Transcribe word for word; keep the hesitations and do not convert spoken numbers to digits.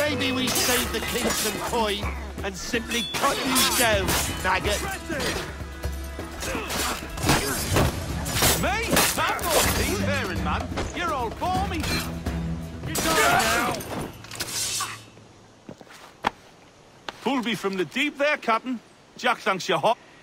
Maybe we save the king some coin and simply cut you down, maggot. Me? I'm not seafaring, man. You're all for me. Get down now. Pulled me from the deep there, Captain. Jack thanks you hot.